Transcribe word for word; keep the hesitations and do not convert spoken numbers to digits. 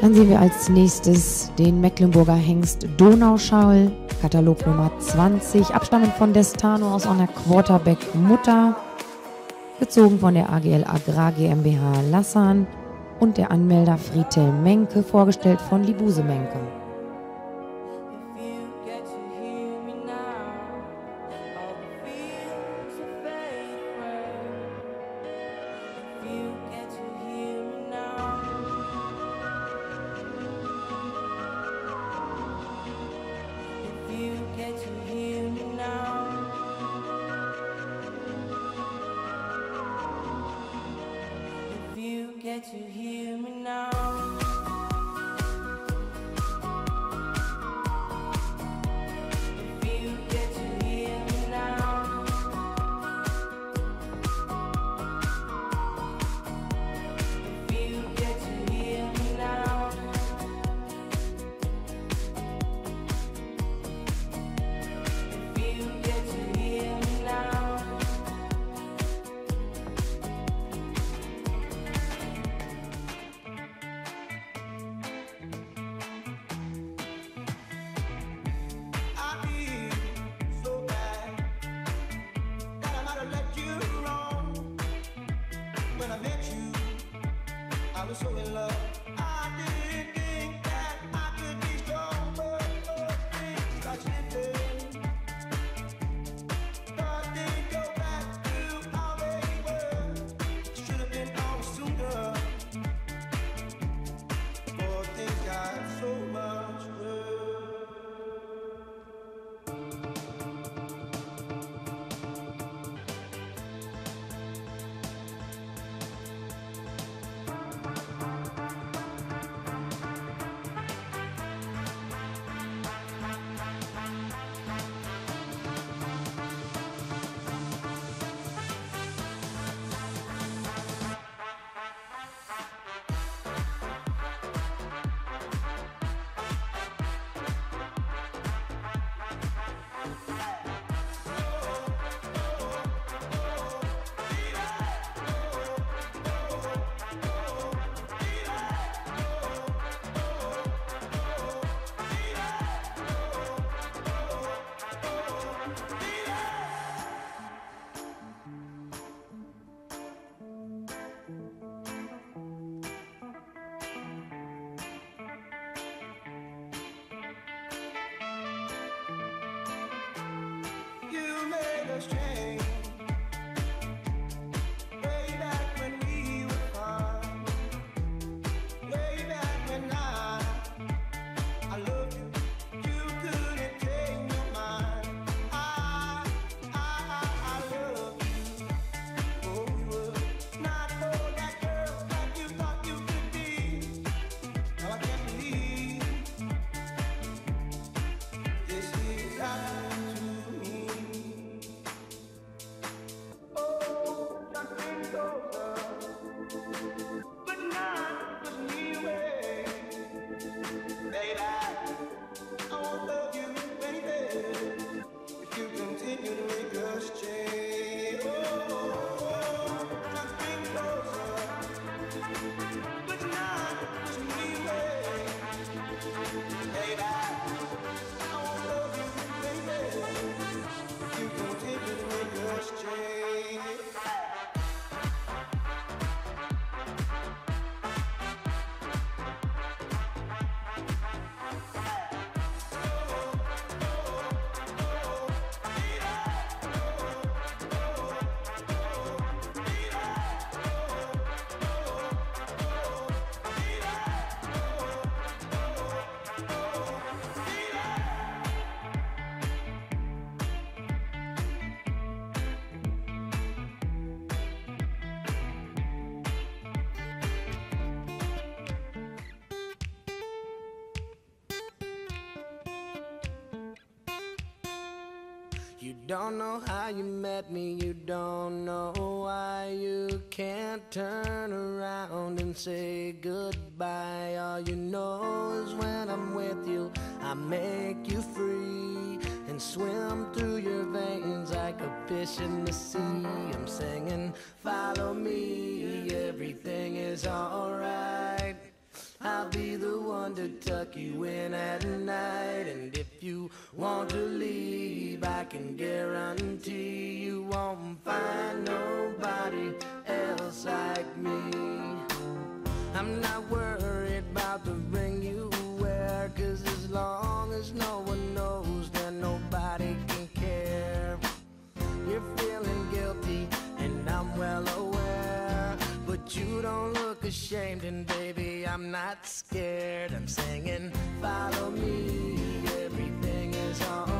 Dann sehen wir als nächstes den Mecklenburger Hengst Donauschall, Katalog Nummer zwanzig, abstammend von Destano aus einer Quarterback-Mutter, gezogen von der A G L Agrar GmbH Lassan und der Anmelder Friedel Menke, vorgestellt von Libuse Menke. Get to hear me now. If you get to hear me now. If you get to hear me now. If you get to hear me now. I was so in love. I didn't think that I could be strong, but oh, things start slipping. Thought they'd go back to how they were. Should have been gone sooner. Before things got so much worse. You made us change. Way back when we were fun. Way back when I, I loved you. You couldn't change your mind. I, I, I, I love you. Oh, you were not for that girl that you thought you could be. Now I can't believe this is happening to me. Oh, just been closer, but not pushing me away. Baby, I won't love you any better if you continue to make us change. Oh, just been closer, but not pushing me away. Baby, I won't love you any better if you continue to make us change. You don't know how you met me, you don't know why you can't turn around and say goodbye. All you know is when I'm with you, I make you free and swim through your veins like a fish in the sea. I'm singing, follow me, everything is alright. I'll be the someone to tuck you in at night. And if you want to leave, I can guarantee you won't find nobody else like me. I'm not worried about the ring you wear, 'cause as long as no one knows, then nobody can care. You're feeling guilty, and I'm well aware, but you don't look ashamed, and baby, I'm not scared. I'm singing, follow me, everything is alright.